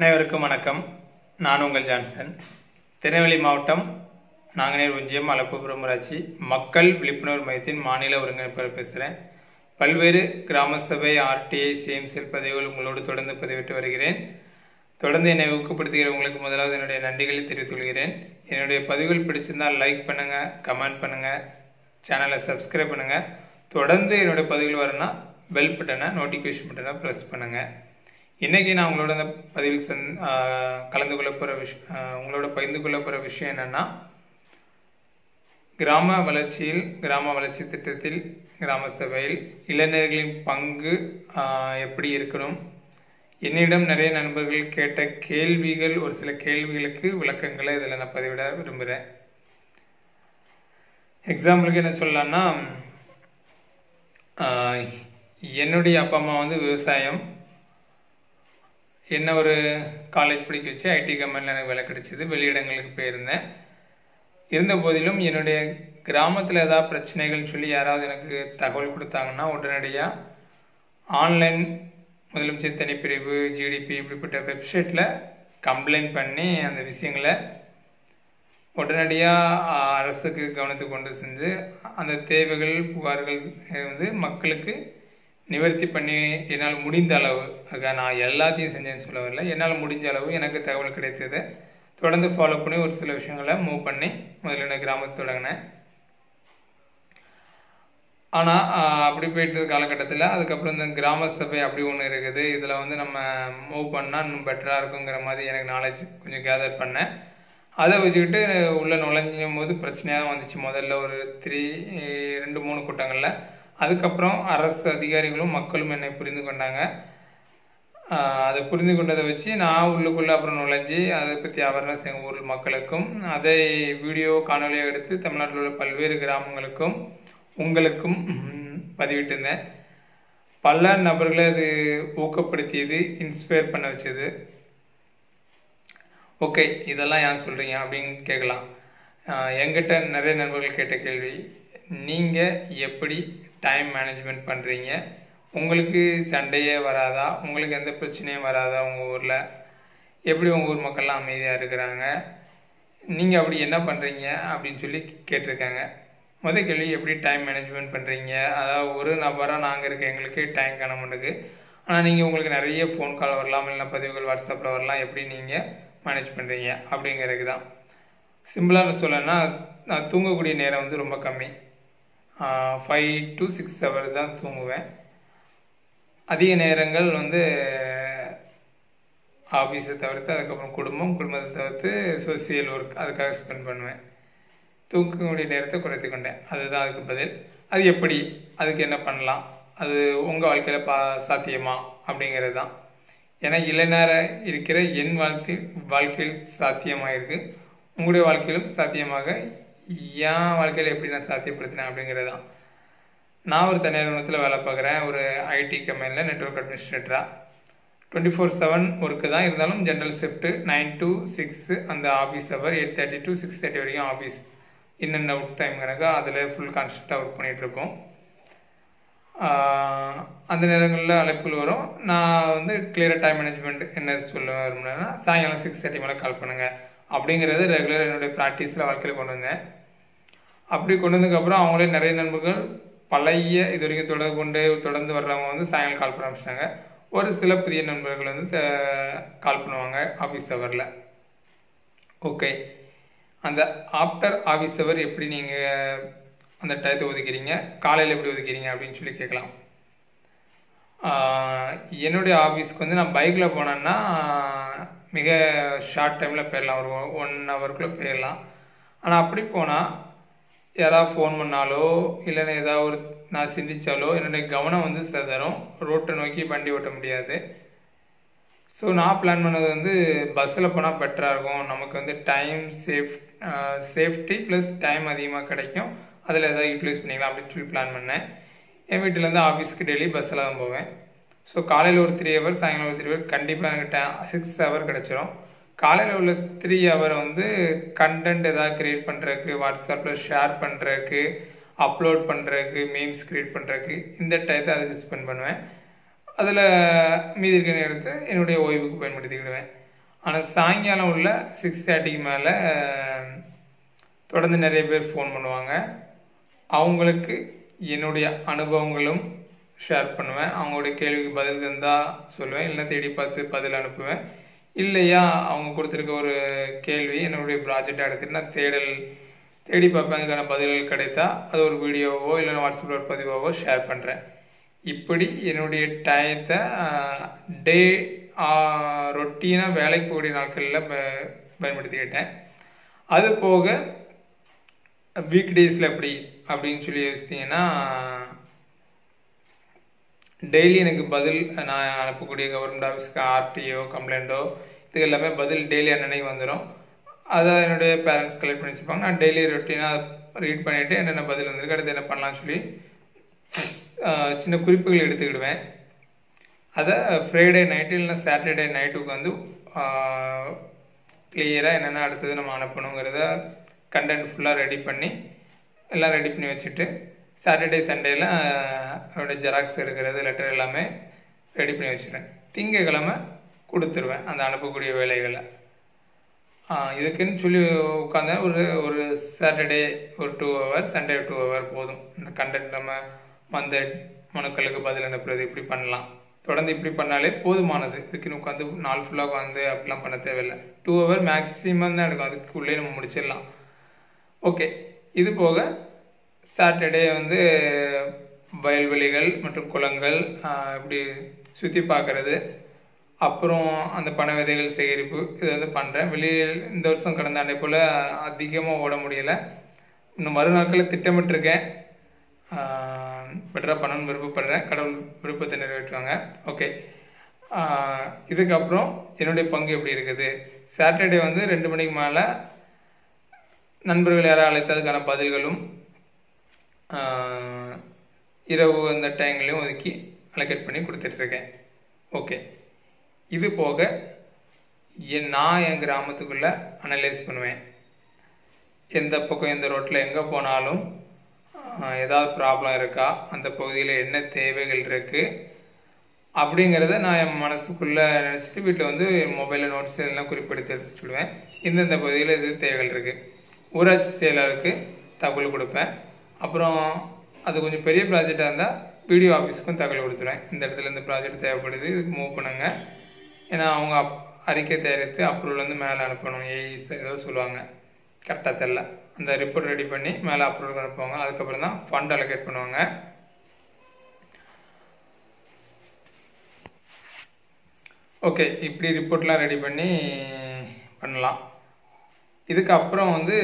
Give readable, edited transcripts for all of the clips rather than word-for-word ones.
அனைவருக்கும் வணக்கம். நான் உங்கள் ஜான்சன். திருநெல்வேலி மாவட்டம் நாங்குநேர் ஒன்றியம் அலப்புபுரம் ஊராட்சி மக்கள் விழிப்புணர்வு மையத்தின் மாநில ஒருங்கிணைப்பாளர் பேசுகிறேன். பல்வேறு கிராம சபை ஆர்டிஐ சிஎம்சிஎல் பதிவுகள் உங்களோடு தொடர்ந்து பதிவிட்டு வருகிறேன். தொடர்ந்து என்னை ஊக்கப்படுத்துகிறவங்களுக்கு முதலாவது என்னுடைய நன்றிகளை தெரிவித்துக் கொள்கிறேன். என்னுடைய பதிவுகள் பிடிச்சிருந்தால் லைக் பண்ணுங்க, கமெண்ட் பண்ணுங்க, சேனலை சப்ஸ்கிரைப் பண்ணுங்க. தொடர்ந்து என்னுடைய பதிவுகள் வரணும்னா பெல் பட்டனை நோட்டிஃபிகேஷன் பட்டனை ப்ரெஸ் பண்ணுங்க. இன்னைக்கு நான் உங்களோட அந்த பதிவில் கலந்து கொள்ள போகிற உங்களோட பகிர்ந்து கொள்ள போகிற விஷயம் என்னன்னா, கிராம வளர்ச்சி திட்டத்தில் கிராம சபையில் இளைஞர்களின் பங்கு எப்படி இருக்கணும். என்னிடம் நிறைய நண்பர்கள் கேட்ட கேள்விகள், ஒரு சில கேள்விகளுக்கு விளக்கங்களை இதில் நான் பதிவிட விரும்புகிறேன். எக்ஸாம்பிளுக்கு என்ன சொல்லலாம்னா, என்னுடைய அப்பா அம்மா விவசாயம், என்ன ஒரு காலேஜ் படிக்க வச்சு ஐடி கம்பெனியில் எனக்கு வேலை கிடைச்சிது. வெளியிடங்களுக்கு போயிருந்தேன். இருந்த போதிலும் என்னுடைய கிராமத்தில் ஏதாவது பிரச்சனைகள் சொல்லி யாராவது எனக்கு தகவல் கொடுத்தாங்கன்னா உடனடியாக ஆன்லைன் முதலமைச்சர் தனிப்பிரிவு, ஜிடிபி இப்படிப்பட்ட வெப்சைட்டில் கம்ப்ளைண்ட் பண்ணி அந்த விஷயங்களை உடனடியாக அரசுக்கு கவனத்துக்கு கொண்டு செஞ்சு அந்த தேவைகள் புகார்கள் மக்களுக்கு நிவர்த்தி பண்ணி என்னால் முடிந்த அளவு, நான் எல்லாத்தையும் செஞ்சேன்னு சொல்ல வரல, என்னால் முடிஞ்ச அளவு எனக்கு தகவல் கிடைத்தது தொடர்ந்து ஃபாலோ பண்ணி ஒரு சில விஷயங்களை மூவ் பண்ணி முதல்ல கிராமத்தை தொடங்கினேன். ஆனால் அப்படி போயிட்டு காலகட்டத்தில் அதுக்கப்புறம் இந்த கிராம சபை அப்படி ஒன்று இருக்குது, இதில் நம்ம மூவ் பண்ணால் இன்னும் பெட்டராக இருக்குங்கிற மாதிரி எனக்கு நாலேஜ் கொஞ்சம் கேதர் பண்ணேன். அதை வச்சுக்கிட்டு உள்ளே நுழைஞ்சும் போது பிரச்சனையாக தான் வந்துச்சு. முதல்ல ஒரு 2-3 கூட்டங்களில். அதுக்கப்புறம் அரசு அதிகாரிகளும் மக்களும் என்னை புரிந்து கொண்டாங்க. அதை புரிந்து கொண்டதை வச்சு நான் உள்ளுக்குள்ளே அப்புறம் நுழைஞ்சி அதை பற்றி அவேர்னஸ் எங்கள் ஊர் மக்களுக்கும் அதை வீடியோ காணொலியாக எடுத்து தமிழ்நாட்டில் உள்ள பல்வேறு கிராமங்களுக்கும் உங்களுக்கும் பதிவிட்டு இருந்தேன். பல நபர்களை அது ஊக்கப்படுத்தியது, இன்ஸ்பயர் பண்ண வச்சது. ஓகே, இதெல்லாம் ஏன் சொல்கிறீங்க அப்படின்னு கேட்கலாம். என்கிட்ட நிறைய நண்பர்கள் கேட்ட கேள்வி, நீங்கள் எப்படி டைம் மேனேஜ்மெண்ட் பண்ணுறீங்க? உங்களுக்கு சண்டையே வராதா? உங்களுக்கு எந்த பிரச்சனையும் வராதா? உங்கள் ஊரில் எப்படி உங்கள் ஊர் மக்கள்லாம் அமைதியாக இருக்கிறாங்க? நீங்கள் அப்படி என்ன பண்ணுறீங்க அப்படின்னு சொல்லி கேட்டிருக்காங்க. முதல் கேள்வி, எப்படி டைம் மேனேஜ்மெண்ட் பண்ணுறீங்க? அதாவது ஒரு நபராக நாங்கள் இருக்க எங்களுக்கு டைம் காண மாட்டேங்குது. ஆனால் நீங்கள் உங்களுக்கு நிறைய ஃபோன் கால் வரலாம், இல்லை பதிவுகள் வாட்ஸ்அப்பில் வரலாம், எப்படி நீங்கள் மேனேஜ் பண்ணுறீங்க அப்படிங்கிறதுக்கு தான். சிம்பிளாக சொல்லணும்னா, நான் தூங்கக்கூடிய நேரம் ரொம்ப கம்மி. 5 to 6 hours தான் தூங்குவேன். அதிக நேரங்கள் ஆஃபீஸை தவிர்த்து, அதுக்கப்புறம் குடும்பத்தை தவிர்த்து சோசியல் ஒர்க் அதுக்காக ஸ்பெண்ட் பண்ணுவேன். தூங்கக்கூடிய நேரத்தை குறைத்து கொண்டேன். அதுதான் அதுக்கு பதில். அது எப்படி, அதுக்கு என்ன பண்ணலாம், அது உங்கள் வாழ்க்கையில் சாத்தியமா அப்படிங்கிறது தான். ஏன்னா இளைஞராக இருக்கிற என் வாழ்க்கையில் சாத்தியமாக இருக்குது, உங்களுடைய வாழ்க்கையிலும் சாத்தியமாக என் வாழ்க்கையில் எப்படி நான் சாத்தியப்படுத்தினேன் அப்படிங்கிறது தான். நான் ஒரு தனியார் நிறுவனத்தில் வேலை பார்க்குறேன். ஒரு ஐடி கம்பெனியில் நெட்வொர்க் அட்மினிஸ்ட்ரேட்டராக 24/7 ஒர்க்கு தான். இருந்தாலும் ஜென்ரல் ஷிஃப்ட்டு 9 to 6 அந்த ஆஃபீஸ் ஹவர், 8:30 to 6:30 வரைக்கும் office in and out time கணக்கு. அதில் ஃபுல் கான்செப்டாக ஒர்க் பண்ணிகிட்ருக்கோம். அந்த நேரங்களில் அழைப்புகள் வரும். நான் கிளியராக டைம் மேனேஜ்மெண்ட் என்ன சொல்ல விரும்புனேன்னா, சாயங்காலம் 6:30 மேலே கால் பண்ணுங்கள் அப்படிங்கிறது ரெகுலர் என்னுடைய ப்ராக்டிஸில் வாழ்க்கையில் கொண்டு வந்தேன். அப்படி கொண்டு வந்ததுக்கப்புறம் அவங்களே நிறைய நண்பர்கள் பழைய இது வரைக்கும் தொடர்ந்து வர்றவங்க சாயங்காலம் கால் பண்ண ஆரம்பிச்சிட்டாங்க. ஒரு சில புதிய நண்பர்கள் கால் பண்ணுவாங்க ஆஃபீஸ் ஹவரில். ஓகே, அந்த ஆஃப்டர் ஆஃபீஸ் ஹவர் எப்படி நீங்கள் அந்த டயத்தை ஒதுக்கிறீங்க, காலையில் எப்படி ஒதுக்கிறீங்க அப்படின்னு சொல்லி கேட்கலாம். என்னுடைய ஆஃபீஸ்க்கு நான் பைக்கில் போனேன்னா மிக ஷார்ட் டைமில் போயிடலாம், ஒரு 1 hourக்குள்ளே போயிடலாம். ஆனால் அப்படி போனால் யாராவது ஃபோன் பண்ணாலோ இல்லைன்னா ஏதாவது நான் சிந்திச்சாலோ என்னுடைய கவனம் சிதறும். ரோட்டை நோக்கி வண்டி ஓட்ட முடியாது. ஸோ நான் பிளான் பண்ணது பஸ்ஸில் போனால் பெட்டராக இருக்கும், நமக்கு டைம் சேஃப்டி ப்ளஸ் டைம் அதிகமாக கிடைக்கும், அதில் ஏதாவது யூட்டிலைஸ் பண்ணிக்கலாம் அப்படின்னு சொல்லி பிளான் பண்ணேன். என் வீட்டிலேருந்து ஆஃபீஸ்க்கு டெய்லி பஸ்ஸில் தான் போவேன். ஸோ காலையில் ஒரு 3 hours, சாயங்காலம் ஒரு 3 hours கண்டிப்பாக எனக்கு 6 hours கிடச்சிரும். காலையில் உள்ள 3 hours கண்டென்ட் ஏதாவது க்ரியேட் பண்ணுறதுக்கு, வாட்ஸ்அப்பில் ஷேர் பண்ணுறதுக்கு, அப்லோட் பண்ணுறதுக்கு, மீம்ஸ் க்ரியேட் பண்ணுறதுக்கு இந்த டயத்தை அதுக்கு ஸ்பெண்ட் பண்ணுவேன். அதில் மீதி இருக்கிற நேரத்தை என்னுடைய ஓய்வுக்கு பயன்படுத்திக்கிடுவேன். ஆனால் சாயங்காலம் உள்ள 6:30க்கு மேலே தொடர்ந்து நிறைய பேர் ஃபோன் பண்ணுவாங்க. அவங்களுக்கு என்னுடைய அனுபவங்களும் ஷேர் பண்ணுவேன். அவங்களுடைய கேள்விக்கு பதில் தந்தால் சொல்லுவேன், இல்லை தேடி பார்த்து பதில் அனுப்புவேன். இல்லையா அவங்க கொடுத்துருக்க ஒரு கேள்வி என்னுடைய ப்ராஜெக்டை எடுத்துட்டு நான் தேடி பார்ப்பேன். அதுக்கான பதில்கள் கிடைத்தா அது ஒரு வீடியோவோ இல்லை வாட்ஸ்அப்பில் ஒரு பதிவாவோ ஷேர் பண்ணுறேன். இப்படி என்னுடைய டயத்தை டே ரொட்டீனாக வேலைக்கு போகக்கூடிய நாட்களில் பயன்படுத்திக்கிட்டேன். அது போக வீக் டேஸில் எப்படி அப்படின்னு சொல்லி யோசித்தீங்கன்னா, டெய்லி எனக்கு பதில் நான் அனுப்பக்கூடிய கவர்மெண்ட் ஆஃபீஸ்க்கு ஆர்டிஓ கம்ப்ளைண்ட்டோ இது எல்லாமே பதில் டெய்லி அன்னன்னைக்கு வந்துடும். அதை என்னுடைய பேரண்ட்ஸ் கலெக்ட் பண்ணி வச்சுருப்பாங்க. நான் டெய்லி ரொட்டீனாக ரீட் பண்ணிவிட்டு என்னென்ன பதில் வந்திருக்கு, அடுத்து என்ன பண்ணலாம்னு சொல்லி சின்ன குறிப்புகள் எடுத்துக்கிடுவேன். அதை ஃப்ரைடே நைட்டு இல்லைன்னா சாட்டர்டே நைட்டுக்கு வந்து கிளியராக என்னென்ன அடுத்தது நம்ம அனுப்பணுங்கிறத கண்டென்ட் ஃபுல்லாக ரெடி பண்ணி எல்லாம் ரெடி பண்ணி வச்சுட்டு சாட்டர்டே சண்டேல அதோடைய ஜெராக்ஸ் எடுக்கிறது லெட்டர் எல்லாமே ரெடி பண்ணி வச்சுருவேன். திங்கக்கிழமை கொடுத்துருவேன் அந்த அனுப்பக்கூடிய வேலைகளை. இதுக்குன்னு சொல்லி உட்காந்தா ஒரு சாட்டர்டே ஒரு 2 hours, சண்டே 2 hours போதும். இந்த கண்டென்ட் நம்ம வந்த மனுக்களுக்கு பதில் அனுப்புறது இப்படி பண்ணலாம். தொடர்ந்து இப்படி பண்ணாலே போதுமானது. இதுக்குன்னு உட்காந்து நாள் ஃபுல்லாக உட்காந்து அப்படிலாம் பண்ண தேவையில்லை. 2 hours மேக்ஸிமம் தான் எடுக்கும். அதுக்குள்ளே நம்ம முடிச்சிடலாம். ஓகே, இது போக சாட்டர்டே வந்து வயல்வெளிகள் மற்றும் குளங்கள் இப்படி சுற்றி பார்க்குறது, அப்புறம் அந்த பண விதைகள் சேகரிப்பு இது வந்து பண்ணுறேன். வெளியில் இந்த வருஷம் கடந்த ஆண்டை போல் அதிகமாக ஓட முடியலை. இன்னும் மறுநாட்களில் திட்டமிட்டிருக்கேன். பெட்டராக பண்ணணும்னு விருப்பப்படுறேன். கடவுள் விருப்பத்தை நிறைவேற்றுவாங்க. ஓகே, இதுக்கப்புறம் என்னுடைய பங்கு எப்படி இருக்குது? சாட்டர்டே வந்து 2 மணிக்கு மேலே நண்பர்கள் யாராவது அழைத்ததுக்கான பதில்களும் இரவு அந்த டைம்லையும் ஒதுக்கி அலோகேட் பண்ணி கொடுத்துட்ருக்கேன். ஓகே, இது போக நான் என் கிராமத்துக்குள்ளே அனலைஸ் பண்ணுவேன். எந்த பக்கம் எந்த ரோட்டில் எங்கே போனாலும் ஏதாவது ப்ராப்ளம் இருக்கா, அந்த பகுதியில் என்ன தேவைகள் இருக்குது அப்படிங்கிறத நான் என் மனசுக்குள்ளே நினச்சிட்டு வீட்டில் வந்து மொபைலில் நோட்ஸ் எல்லாம் குறிப்பெடுத்து எடுத்து சொல்லுவேன். இந்தந்த பகுதியில் இது தேவைகள் இருக்குது. ஊராட்சி செயலருக்கு தகவல் கொடுப்பேன். அப்புறம் அது கொஞ்சம் பெரிய ப்ராஜெக்டாக இருந்தால் பிடிஓ ஆஃபீஸுக்கும் தகவல் கொடுத்துருவேன். இந்த இடத்துல இந்த ப்ராஜெக்ட் தேவைப்படுது, இதுக்கு மூவ் பண்ணுங்க. ஏன்னா அவங்க அறிக்கை தயாரித்து அப்ரூவல் வந்து மேலே அனுப்பணும். ஏஇஸ் ஏதோ சொல்லுவாங்க, கரெக்டாக தெரில. அந்த ரிப்போர்ட் ரெடி பண்ணி மேலே அப்ரூவல் அனுப்புவாங்க. அதுக்கப்புறம் தான் ஃபண்ட் அலோகேட் பண்ணுவாங்க. ஓகே, இப்படி ரிப்போர்ட்லாம் ரெடி பண்ணி பண்ணலாம். இதுக்கப்புறம் வந்து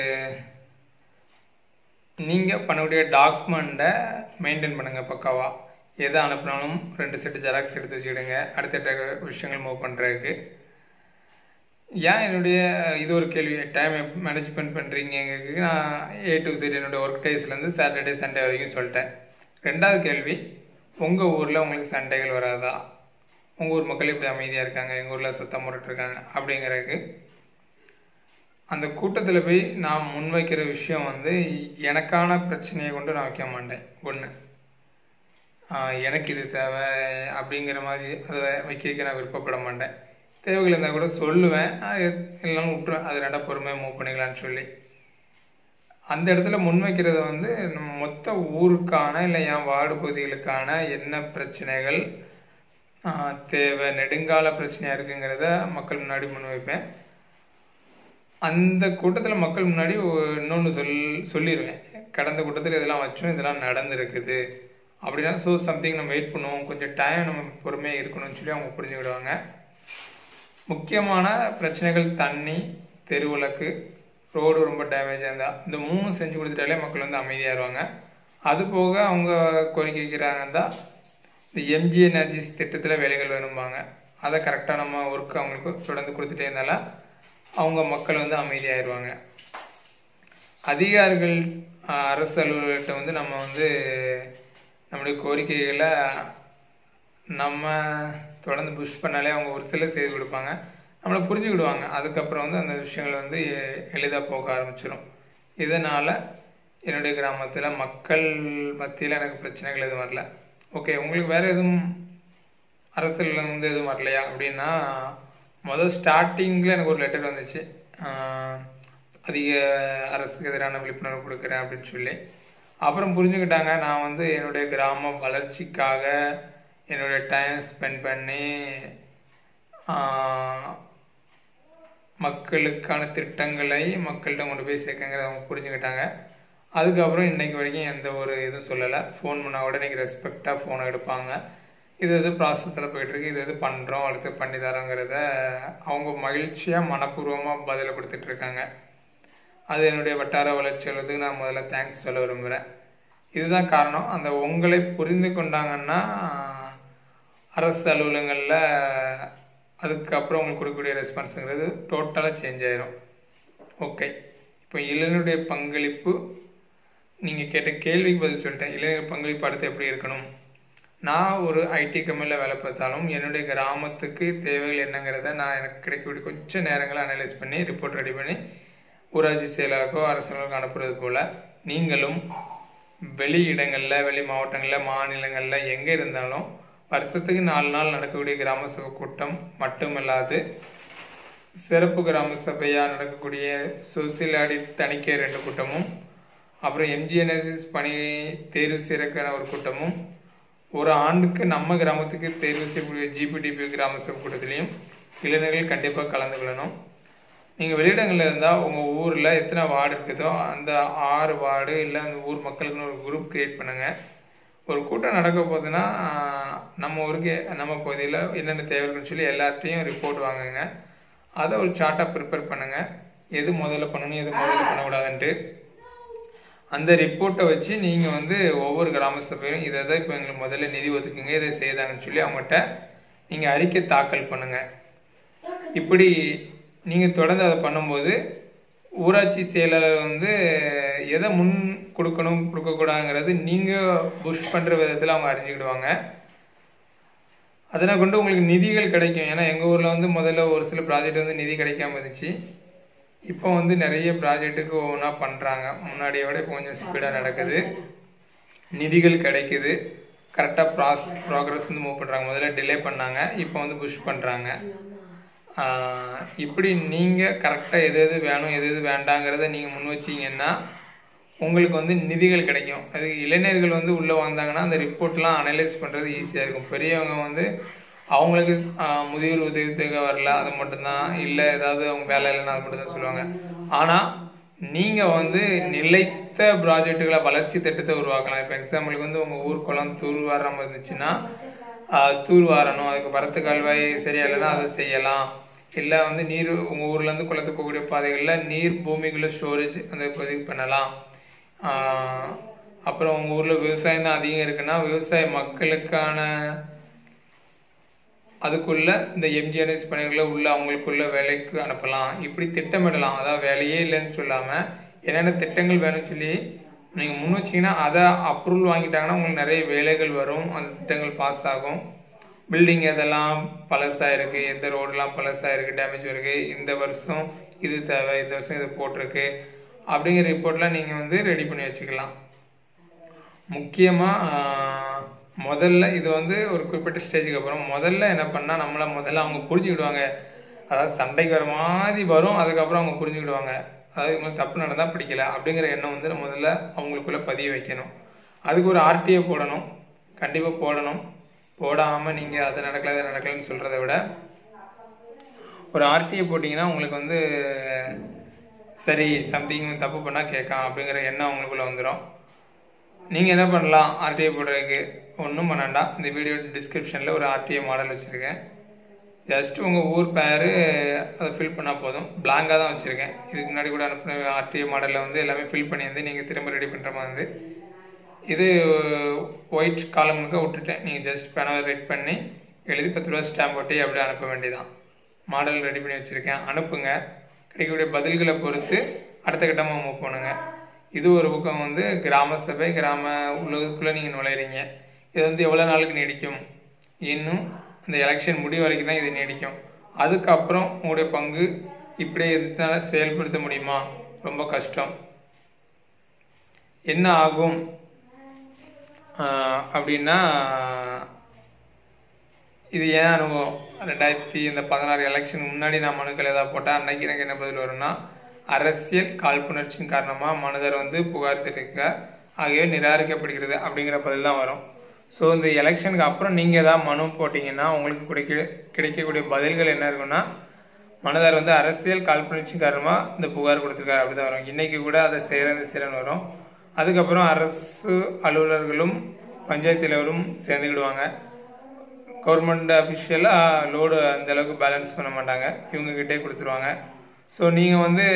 நீங்கள் பண்ணக்கூடிய டாக்குமெண்ட்டை மெயின்டைன் பண்ணுங்கள் பக்காவாக. எதை அனுப்பினாலும் 2 செட்டு ஜெராக்ஸ் எடுத்து வச்சுக்கிடுங்க, அடுத்த விஷயங்கள் மூவ் பண்ணுறதுக்கு. ஏன் என்னுடைய இது ஒரு கேள்வி, டைம் மேனேஜ்மெண்ட் பண்ணுறீங்க? நான் A to Z என்னுடைய ஒர்க் டேஸ்லேருந்து சாட்டர்டே சண்டே வரைக்கும் சொல்லிட்டேன். 2வது கேள்வி, உங்கள் ஊரில் உங்களுக்கு சண்டைகள் வராதா? உங்கள் ஊர் மக்கள் இப்படி அமைதியாக இருக்காங்க, எங்கள் ஊரில் சத்தம் போட்டுட்ருக்காங்க அப்படிங்கிறதுக்கு அந்த கூட்டத்தில் போய் நான் முன்வைக்கிற விஷயம் வந்து எனக்கான பிரச்சனையை கொண்டு நான் வைக்க மாட்டேன். ஒன்று, எனக்கு இது தேவை அப்படிங்கிற மாதிரி அதை வைக்க நான் விருப்பப்பட மாட்டேன். தேவைகள் இருந்தால் கூட சொல்லுவேன், இல்லைனாலும் விட்டுருவேன். அது 2 பொறுமையாக மூவ் பண்ணிக்கலான்னு சொல்லி அந்த இடத்துல முன்வைக்கிறத வந்து நம்ம மொத்த ஊருக்கான இல்லை என் வார்டு பகுதிகளுக்கான என்ன பிரச்சனைகள் தேவை, நெடுங்கால பிரச்சனையாக இருக்குங்கிறத மக்கள் முன்னாடி முன்வைப்பேன். அந்த கூட்டத்தில் மக்கள் முன்னாடி இன்னொன்று சொல்லிடுவேன். கடந்த கூட்டத்தில் இதெல்லாம் வச்சோம், இதெல்லாம் நடந்துருக்குது அப்படின்னா சம்திங் நம்ம வெயிட் பண்ணுவோம், கொஞ்சம் டைம் நம்ம பொறுமையாக இருக்கணும்னு சொல்லி அவங்க புரிஞ்சுக்கிடுவாங்க. முக்கியமான பிரச்சனைகள் தண்ணி, தெருவிளக்கு, ரோடு ரொம்ப டேமேஜாக இருந்தால் இந்த 3 செஞ்சு கொடுத்துட்டாலே மக்கள் வந்து அமைதியாகிடுவாங்க. அது போக அவங்க கோரிக்கை வைக்கிறாங்கன்னா இந்த எம்ஜி எனர்ஜிஸ் திட்டத்தில் வேலைகள் வேணும்பாங்க. அதை கரெக்டாக நம்ம ஒர்க்கு அவங்களுக்கு தொடர்ந்து கொடுத்துட்டே இருந்தாலும் அவங்க மக்கள் வந்து அமைதியாகிடுவாங்க. அதிகாரிகள் அரசு அலுவலர்கிட்ட வந்து நம்ம வந்து நம்முடைய கோரிக்கைகளை நம்ம தொடர்ந்து புஷ் பண்ணாலே அவங்க ஒரு சில செய்து கொடுப்பாங்க, நம்மளை புரிஞ்சுக்கிடுவாங்க. அதுக்கப்புறம் வந்து அந்த விஷயங்கள் வந்து எளிதாக போக ஆரம்பிச்சிடும். இதனால் என்னுடைய கிராமத்தில் மக்கள் மத்தியில் எனக்கு பிரச்சனைகள் எதுவும் வரல. ஓகே, உங்களுக்கு வேறு எதுவும் அரசியல் வந்து எதுவும் வரலையா அப்படின்னா ஸ்டார்டிங்கில் எனக்கு ஒரு லெட்டர் வந்துச்சு, அதிக அரசுக்கு எதிரான விழிப்புணர்வு கொடுக்குறேன் அப்படின்னு சொல்லி. அப்புறம் புரிஞ்சுக்கிட்டாங்க நான் வந்து என்னுடைய கிராம வளர்ச்சிக்காக என்னுடைய டைம் ஸ்பெண்ட் பண்ணி மக்களுக்கான திட்டங்களை மக்கள்கிட்ட கொண்டு போய் சேர்க்கங்கிறத அவங்க புரிஞ்சுக்கிட்டாங்க. அதுக்கப்புறம் இன்னைக்கு வரைக்கும் எந்த ஒரு இதுவும் சொல்லலை. ஃபோன் பண்ணால் உடனே ரெஸ்பெக்டாக ஃபோனை எடுப்பாங்க. இது ப்ராசஸில் போயிட்டுருக்கு, இது பண்ணுறோம், அடுத்து பண்ணி தரோங்கிறத அவங்க மகிழ்ச்சியாக மனப்பூர்வமாக பதிலை கொடுத்துட்ருக்காங்க. அது என்னுடைய வட்டார வளர்ச்சி அளவுக்கு நான் முதல்ல தேங்க்ஸ் சொல்ல விரும்புகிறேன். இதுதான் காரணம். அந்த உங்களை புரிந்து கொண்டாங்கன்னா அரசு அலுவலகங்களில் அதுக்கப்புறம் உங்களுக்கு கொடுக்கக்கூடிய ரெஸ்பான்ஸுங்கிறது டோட்டலாக சேஞ்ச் ஆயிரும். ஓகே, இப்போ இளைஞருடைய பங்களிப்பு, நீங்கள் கேட்ட கேள்விக்கு பதில் சொல்லிட்டேன். இளைஞர் பங்களிப்பு அடுத்து எப்படி இருக்கணும்? நான் ஒரு ஐடி கம்பெனியில் வேலை பார்த்தாலும் என்னுடைய கிராமத்துக்கு தேவைகள் என்னங்கிறத நான் எனக்கு கிடைக்கக்கூடிய கொஞ்சம் நேரங்களை அனலைஸ் பண்ணி ரிப்போர்ட் ரெடி பண்ணி ஊராட்சி செயலருக்கோ அரசாங்கங்களுக்கோ அனுப்புறது போல் நீங்களும் வெளி இடங்களில், வெளி மாவட்டங்களில், மாநிலங்களில் எங்கே இருந்தாலும் வருஷத்துக்கு 4 நாள் நடக்கக்கூடிய கிராம சபை கூட்டம் மட்டுமல்லாது சிறப்பு கிராம சபையாக நடக்கக்கூடிய சோசியல் ஆடிட் தணிக்கை 2 கூட்டமும், அப்புறம் எம்ஜிஎன்எஸ்எஸ் பணி தேர்வு செய்யறதுக்கான ஒரு கூட்டமும், ஒரு ஆண்டுக்கு நம்ம கிராமத்துக்கு தேர்வு செய்யக்கூடிய ஜிபிடிபி கிராம சபை கூட்டத்திலையும் இளைஞர்கள் கண்டிப்பாக கலந்து கொள்ளணும். நீங்கள் வெளியிடங்களில் இருந்தால் உங்கள் ஊரில் எத்தனை வார்டு இருக்குதோ அந்த 6 வார்டு இல்லை அந்த ஊர் மக்களுக்குன்னு ஒரு குரூப் கிரியேட் பண்ணுங்கள். ஒரு கூட்டம் நடக்க போகுதுன்னா நம்ம ஊருக்கு நம்ம பகுதியில் என்னென்ன தேவைன்னு சொல்லி எல்லாத்தையும் ரிப்போர்ட் வாங்குங்க. அதை ஒரு சார்ட்டாக ப்ரிப்பேர் பண்ணுங்கள். எது முதல்ல பண்ணணும், எது முதல்ல பண்ணக்கூடாதுன்ட்டு அந்த ரிப்போர்ட்டை வச்சு நீங்கள் வந்து ஒவ்வொரு கிராம சபையிலும் இதை தான் இப்போ எங்களுக்கு முதல்ல நிதி ஒதுக்குங்க, இதை செய்தாங்கன்னு சொல்லி அவங்ககிட்ட நீங்கள் அறிக்கை தாக்கல் பண்ணுங்கள். இப்படி நீங்கள் தொடர்ந்து அதை பண்ணும்போது ஊராட்சி செயலாளர் வந்து எதை முன் கொடுக்கணும் கொடுக்கக்கூடாதுங்கிறது நீங்கள் புஷ் பண்ணுற விதத்தில் அவங்க அறிஞ்சிக்கிடுவாங்க. அதனை கொண்டு உங்களுக்கு நிதிகள் கிடைக்கும். ஏன்னா எங்கள் ஊரில் வந்து முதல்ல ஒரு சில ப்ராஜெக்ட் வந்து நிதி கிடைக்காம இருந்துச்சு. இப்போ வந்து நிறைய ப்ராஜெக்ட்டுக்கு ஒவ்வொன்றா பண்ணுறாங்க. முன்னாடியை விட இப்போ கொஞ்சம் ஸ்பீடாக நடக்குது, நிதிகள் கிடைக்குது, கரெக்டாக ப்ராக்ரஸ் வந்து மூவ் பண்ணுறாங்க. முதல்ல டிலே பண்ணாங்க, இப்போ வந்து புஷ் பண்ணுறாங்க. இப்படி நீங்கள் கரெக்டாக எது எது வேணும் எது எது வேண்டாங்கிறத நீங்கள் முன் வச்சிங்கன்னா உங்களுக்கு வந்து நிதிகள் கிடைக்கும். அது இளைஞர்கள் வந்து உள்ளே வந்தாங்கன்னா அந்த ரிப்போர்ட்லாம் அனலைஸ் பண்ணுறது ஈஸியாக இருக்கும். பெரியவங்க வந்து அவங்களுக்கு முதியோர் உதவித்தொகை வரல அது மட்டும்தான், இல்லை ஏதாவது அவங்க வேலை இல்லைன்னா அது மட்டும்தான் சொல்லுவாங்க. ஆனால் நீங்கள் வந்து நிலைத்த ப்ராஜெக்டுகளை வளர்ச்சி திட்டத்தை உருவாக்கலாம். இப்போ எக்ஸாம்பிளுக்கு வந்து உங்கள் ஊர் குளம் தூர்வாராமல் இருந்துச்சுன்னா தூர்வாரணும், அதுக்கு வரத்து கால்வாய் சரியா இல்லைன்னா அதை செய்யலாம். இல்லை வந்து நீர் உங்கள் ஊர்லேருந்து குளத்துக்கு போகக்கூடிய பாதைகளில் நீர் பூமிக்குள்ள ஸ்டோரேஜ் அந்த பதிவு பண்ணலாம். அப்புறம் உங்கள் ஊரில் விவசாயம் தான் அதிகம் இருக்குன்னா விவசாய மக்களுக்கான அதுக்குள்ள இந்த எம்ஜிஎன்எஸ் பணிகளை உள்ள அவங்களுக்குள்ள வேலைக்கு அனுப்பலாம். இப்படி திட்டமிடலாம். அதாவது வேலையே இல்லைன்னு சொல்லாமல் என்னென்ன திட்டங்கள் வேணும்னு சொல்லி நீங்கள் முன் வச்சிங்கன்னா அதை அப்ரூவல் வாங்கிட்டாங்கன்னா உங்களுக்கு நிறைய வேலைகள் வரும், அந்த திட்டங்கள் பாஸ் ஆகும். பில்டிங் எதெல்லாம் பழசாக இருக்குது, எந்த ரோடெலாம் பழசாக இருக்குது, டேமேஜ் இருக்குது, இந்த வருஷம் இது தேவை, இந்த வருஷம் இது போட்டிருக்கு அப்படிங்கிற ரிப்போர்ட்லாம் நீங்கள் வந்து ரெடி பண்ணி வச்சுக்கலாம். முக்கியமாக முதல்ல இது வந்து ஒரு குறிப்பிட்ட ஸ்டேஜுக்கு அப்புறம் முதல்ல என்ன பண்ணால் நம்மளை முதல்ல அவங்க புரிஞ்சுக்கிடுவாங்க. அதாவது சண்டைக்கு வர மாதிரி வரும், அதுக்கப்புறம் அவங்க புரிஞ்சுக்கிடுவாங்க. அதாவது இவங்களுக்கு தப்பு நடந்தால் பிடிக்கல அப்படிங்கிற எண்ணம் வந்து நம்ம முதல்ல அவங்களுக்குள்ள பதிய வைக்கணும். அதுக்கு ஒரு ஆர்டிஐ போடணும், கண்டிப்பாக போடணும். போடாமல் நீங்கள் அதை நடக்கலன்னு சொல்கிறத விட ஒரு ஆர்டிஐ போட்டிங்கன்னா உங்களுக்கு வந்து சரி சம்திங் தப்பு பண்ணால் கேட்காம் அப்படிங்கிற எண்ணம் அவங்களுக்குள்ள வந்துடும். நீங்கள் என்ன பண்ணலாம், ஆர்டிஐ போடுறதுக்கு ஒன்றும் பண்ணாண்டா இந்த வீடியோ டிஸ்கிரிப்ஷனில் ஒரு ஆர்டிஐ மாடல் வச்சுருக்கேன். ஜஸ்ட் உங்கள் ஊர் பேர் அதை ஃபில் பண்ணால் போதும். பிளாங்காக தான் வச்சுருக்கேன். இதுக்கு முன்னாடி கூட அனுப்பின ஆர்டிஐ மாடலில் வந்து எல்லாமே ஃபில் பண்ணி வந்து நீங்கள் திரும்ப ரெடி பண்ணுற மாதிரி வந்து இது ஒயிட் காலமுக்கு விட்டுட்டேன். நீங்கள் ஜஸ்ட் பேனாவை ரெட் பண்ணி எழுதி 10 ரூபா ஸ்டாம்ப் ஒட்டி அப்படியே அனுப்ப வேண்டியதான். மாடல் ரெடி பண்ணி வச்சுருக்கேன், அனுப்புங்க. கிடைக்கக்கூடிய பதில்களை பொறுத்து அடுத்த கட்டமாக மூவ் பண்ணுங்க. இது ஒரு பக்கம் வந்து கிராம சபை கிராம உலகத்துக்குள்ளே நீங்கள் நுழையிறீங்க. இது வந்து எவ்வளோ நாளுக்கு நீடிக்கும், இன்னும் இந்த எலெக்ஷன் முடிவு வரைக்கும் தான் இது நீடிக்கும். அதுக்கப்புறம் உங்களுடைய பங்கு இப்படியே எதுனால செயல்படுத்த முடியுமா, ரொம்ப கஷ்டம். என்ன ஆகும் அப்படின்னா இது ஏன் அனுபவம், 2016 எலெக்ஷன் முன்னாடி நான் மனுக்கள் ஏதாவது போட்டால் அன்னைக்கு எனக்கு என்ன பதில் வரும்னா, அரசியல் காழ்ப்புணர்ச்சியின் காரணமாக மனுதார் வந்து புகார் தெரிவிக்க ஆகியவை நிராகரிக்கப்படுகிறது அப்படிங்கிற பதில் தான் வரும். ஸோ இந்த எலெக்ஷனுக்கு அப்புறம் நீங்கள் ஏதாவது மனு போட்டிங்கன்னா உங்களுக்கு கிடைக்கக்கூடிய பதில்கள் என்ன இருக்குன்னா, மனுதார் வந்து அரசியல் காழ்ப்புணர்ச்சி காரணமாக இந்த புகார் கொடுத்துருக்காரு அப்படிதான் வரும். இன்னைக்கு கூட அதை செய்கிறேன்னு வரும். அதுக்கப்புறம் அரசு அலுவலர்களும் பஞ்சாயத்து தலைவரும் சேர்ந்துக்கிடுவாங்க. கவர்மெண்ட் அஃபிஷியலாக லோடு அந்த அளவுக்கு பேலன்ஸ் பண்ண மாட்டாங்க, இவங்ககிட்டே கொடுத்துருவாங்க. ஸோ நீங்கள் வந்து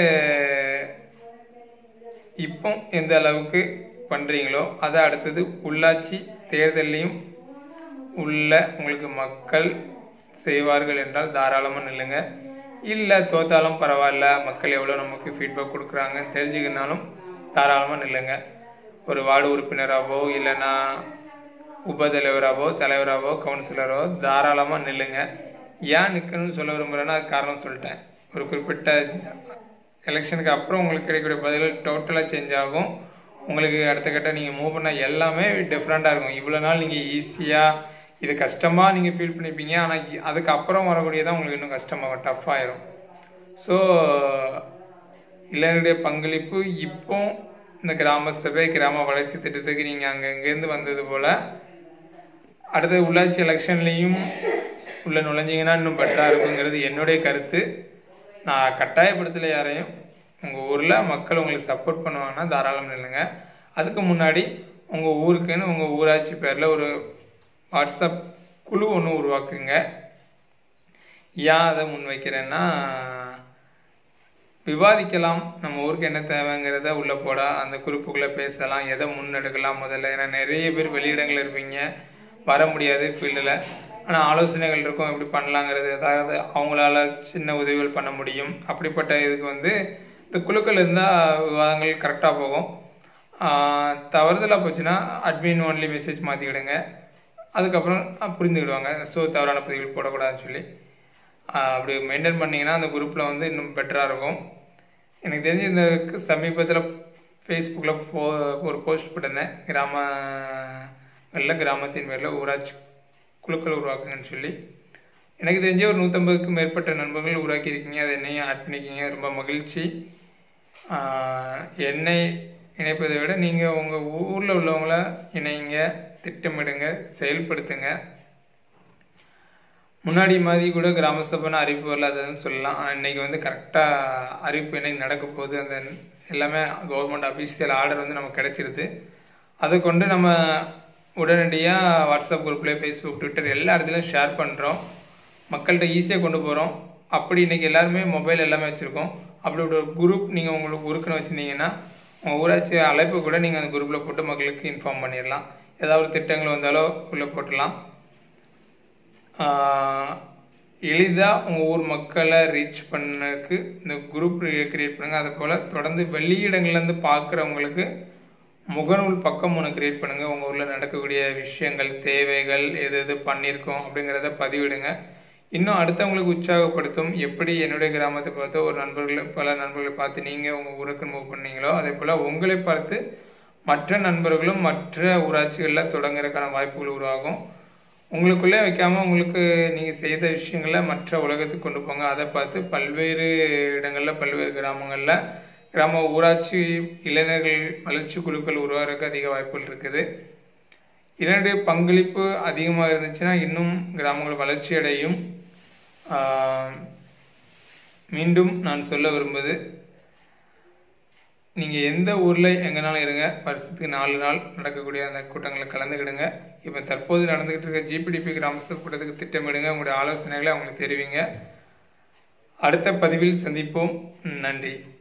இப்போ எந்த அளவுக்கு பண்ணுறீங்களோ அதை அடுத்தது உள்ளாட்சி தேர்தலையும் உள்ள உங்களுக்கு மக்கள் செய்வார்கள் என்றால் தாராளமாக நில்லுங்க. இல்லை தோத்தாலும் பரவாயில்ல, மக்கள் எவ்வளோ நமக்கு ஃபீட்பேக் கொடுக்குறாங்கன்னு தெரிஞ்சுக்கினாலும் தாராளமாக நில்லுங்க. ஒரு வார்டு உறுப்பினராகவோ இல்லைன்னா உபதலைவராகவோ தலைவராகவோ கவுன்சிலரோ தாராளமாக நில்லுங்க. ஏன் நிற்கணும்னு சொல்ல விரும்புகிறேன்னா அது காரணம் சொல்லிட்டேன். ஒரு குறிப்பிட்ட எலெக்ஷனுக்கு அப்புறம் உங்களுக்கு கிடைக்கக்கூடிய பதில்கள் டோட்டலாக சேஞ்ச் ஆகும். உங்களுக்கு அடுத்த கட்ட நீங்கள் மூவ் பண்ண எல்லாமே டிஃப்ரெண்ட்டாக இருக்கும். இவ்வளோ நாள் நீங்கள் ஈஸியாக இது கஷ்டமாக நீங்கள் ஃபீல் பண்ணிப்பீங்க, ஆனால் அதுக்கப்புறம் வரக்கூடியதான் உங்களுக்கு இன்னும் கஷ்டமாகும், டஃப் ஆயிரும். ஸோ இளைஞருடைய பங்களிப்பு இப்போ இந்த கிராம சபை கிராம வளர்ச்சி திட்டத்துக்கு நீங்கள் அங்கேருந்து வந்தது போல் அடுத்த உள்ளாட்சி எலெக்ஷன்லேயும் உள்ள நுழைஞ்சிங்கன்னா இன்னும் பெட்டராக இருக்குங்கிறது என்னுடைய கருத்து. நான் கட்டாயப்படுத்தல யாரையும். உங்கள் ஊரில் மக்கள் உங்களுக்கு சப்போர்ட் பண்ணுவாங்கன்னா தாராளம் இல்லைங்க. அதுக்கு முன்னாடி உங்கள் ஊருக்குன்னு உங்கள் ஊராட்சி பேரில் ஒரு வாட்ஸ்அப் குழு ஒன்று உருவாக்குங்க. ஏன் அதை முன்வைக்கிறேன்னா, விவாதிக்கலாம், நம்ம ஊருக்கு என்ன தேவைங்கிறத உள்ளே போட அந்த குறிப்புக்குள்ளே பேசலாம், எதை முன்னெடுக்கலாம் முதல்ல. ஏன்னா நிறைய பேர் வெளியிடங்கள் இருப்பீங்க, வர முடியாது ஃபீல்டில், ஆனால் ஆலோசனைகள் இருக்கும் எப்படி பண்ணலாங்கிறது, ஏதாவது அவங்களால சின்ன உதவிகள் பண்ண முடியும். அப்படிப்பட்ட இதுக்கு வந்து இந்த குழுக்கள் இருந்தால் விவாதங்கள் கரெக்டாக போகும். தவறுதலாக போச்சுன்னா அட்மின் ஒன்லி மெசேஜ் மாற்றிக்கிடுங்க, அதுக்கப்புறம் புரிந்துக்கிடுவாங்க. ஸோ தவறான பதிவுகள் போடக்கூடாதுன்னு சொல்லி அப்படி மெயின்டைன் பண்ணிங்கன்னா அந்த குரூப்பில் வந்து இன்னும் பெட்டராக இருக்கும். எனக்கு தெரிஞ்சு இந்த சமீபத்தில் ஃபேஸ்புக்கில் ஒரு போஸ்ட் போட்டிருந்தேன், கிராமத்தின் பேரில் ஊராட்சி குழுக்கள் உருவாக்குங்கன்னு சொல்லி. எனக்கு தெரிஞ்ச ஒரு 150க்கும் மேற்பட்ட நண்பர்கள் உருவாக்கியிருக்கீங்க, அதை என்னையும் ஆட் பண்ணிக்கிங்க, ரொம்ப மகிழ்ச்சி. என்னை இணைப்பதை விட நீங்கள் உங்கள் ஊரில் உள்ளவங்கள இணைங்க, திட்டமிடுங்க, செயல்படுத்துங்க. முன்னாடி மாதிரி கூட கிராம சபைன்னு அறிவிப்பு வரலாதுன்னு சொல்லலாம், ஆனால் இன்றைக்கி வந்து கரெக்டாக அறிவிப்பு என்னைக்கு நடக்க போகுது, அந்த எல்லாமே கவர்மெண்ட் அஃபீஷியல் ஆர்டர் வந்து நமக்கு கிடைச்சிருது. அதை கொண்டு நம்ம உடனடியாக வாட்ஸ்அப் குரூப்லேயே ஃபேஸ்புக் ட்விட்டர் எல்லா இடத்துலையும் ஷேர் பண்ணுறோம், மக்கள்கிட்ட ஈஸியாக கொண்டு போகிறோம். அப்படி இன்றைக்கி எல்லாருமே மொபைல் எல்லாமே வச்சுருக்கோம். அப்படி ஒரு குரூப் நீங்கள் உங்களுக்கு உறுக்குன்னு வச்சுருந்தீங்கன்னா உங்கள் ஊராட்சி அழைப்பு கூட நீங்கள் அந்த குரூப்பில் போட்டு மக்களுக்கு இன்ஃபார்ம் பண்ணிடலாம். ஏதாவது ஒரு திட்டங்கள் வந்தாலோ உள்ளே போட்டலாம். எளிதாக உங்கள் ஊர் மக்களை ரீச் பண்ணக்கு இந்த குரூப் கிரியேட் பண்ணுங்கள். அதே போல் தொடர்ந்து வெளியிடங்கள்லேருந்து பார்க்குறவங்களுக்கு முகநூல் பக்கம் ஒன்று கிரியேட் பண்ணுங்கள். உங்கள் ஊரில் நடக்கக்கூடிய விஷயங்கள், தேவைகள், எது எது பண்ணியிருக்கோம் அப்படிங்கிறத பதிவிடுங்க. இன்னும் அடுத்தவங்களுக்கு உற்சாகப்படுத்தும். எப்படி என்னுடைய கிராமத்தை பார்த்து ஒரு பல நண்பர்களை பார்த்து நீங்கள் உங்கள் ஊருக்கு மூவ் பண்ணீங்களோ அதே போல் உங்களை பார்த்து மற்ற நண்பர்களும் மற்ற ஊராட்சிகளில் தொடங்குறதுக்கான வாய்ப்புகள் உருவாகும். உங்களுக்குள்ளே வைக்காமல் உங்களுக்கு நீங்கள் செய்த விஷயங்களை மற்ற உலகத்துக்கு கொண்டு போங்க. அதை பார்த்து பல்வேறு இடங்களில் பல்வேறு கிராமங்களில் கிராம ஊராட்சி இளைஞர்கள் வளர்ச்சி குழுக்கள் உருவாகிறதுக்கு அதிக வாய்ப்புகள் இருக்குது. இளைஞருடைய பங்களிப்பு அதிகமாக இருந்துச்சுன்னா இன்னும் கிராமங்கள் வளர்ச்சி அடையும். மீண்டும் நான் சொல்ல விரும்புவது, நீங்கள் எந்த ஊரில் எங்கேனாலும் இருங்க, வருஷத்துக்கு 4 நாள் நடக்கக்கூடிய அந்த கூட்டங்களில் கலந்துக்கிடுங்க. இப்போ தற்போது நடந்துக்கிட்டு இருக்க ஜிபிடிபி கிராம கூட்டத்துக்கு திட்டமிடுங்க. உங்களுடைய ஆலோசனைகளை அவங்களுக்கு தெரிவிங்க. அடுத்த பதிவில் சந்திப்போம். நன்றி.